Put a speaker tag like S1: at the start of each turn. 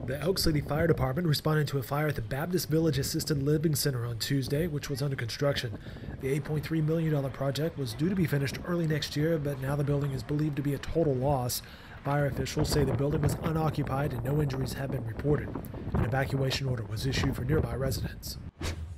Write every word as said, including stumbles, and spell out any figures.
S1: The Elk City Fire Department responded to a fire at the Baptist Village Assisted Living Center on Tuesday, which was under construction. The eight point three million dollars project was due to be finished early next year, but now the building is believed to be a total loss. Fire officials say the building was unoccupied and no injuries have been reported. An evacuation order was issued for nearby residents.